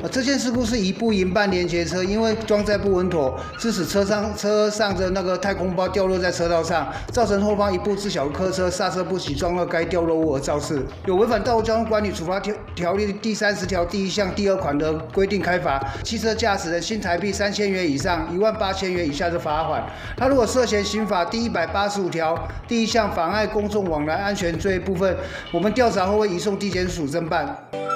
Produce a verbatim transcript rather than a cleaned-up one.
这件事故是一部银半连接车，因为装载不稳妥，致使车上车上的那个太空包掉落在车道上，造成后方一部自小的客车刹车不及，撞到该掉落物而肇事，有违反《道路交通管理处罚条条例》第三十条第一项第二款的规定开罚，汽车驾驶人新台币三千元以上一万八千元以下的罚款。他如果涉嫌刑法第一百八十五条第一项妨碍公众往来安全罪部分，我们调查后会移送地检署侦办。